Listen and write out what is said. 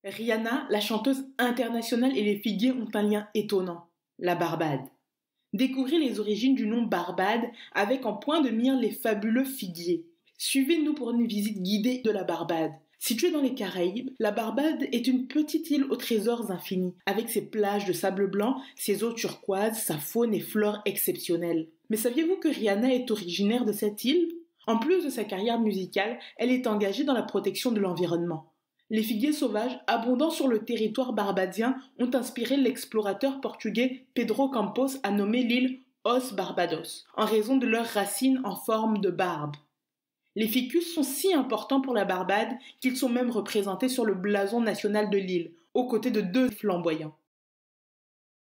Rihanna, la chanteuse internationale et les figuiers ont un lien étonnant, la Barbade. Découvrez les origines du nom Barbade avec en point de mire les fabuleux figuiers. Suivez-nous pour une visite guidée de la Barbade. Située dans les Caraïbes, la Barbade est une petite île aux trésors infinis, avec ses plages de sable blanc, ses eaux turquoises, sa faune et flore exceptionnelles. Mais saviez-vous que Rihanna est originaire de cette île ? En plus de sa carrière musicale, elle est engagée dans la protection de l'environnement. Les figuiers sauvages, abondants sur le territoire barbadien, ont inspiré l'explorateur portugais Pedro Campos à nommer l'île Os Barbados, en raison de leurs racines en forme de barbe. Les ficus sont si importants pour la Barbade qu'ils sont même représentés sur le blason national de l'île, aux côtés de deux flamboyants.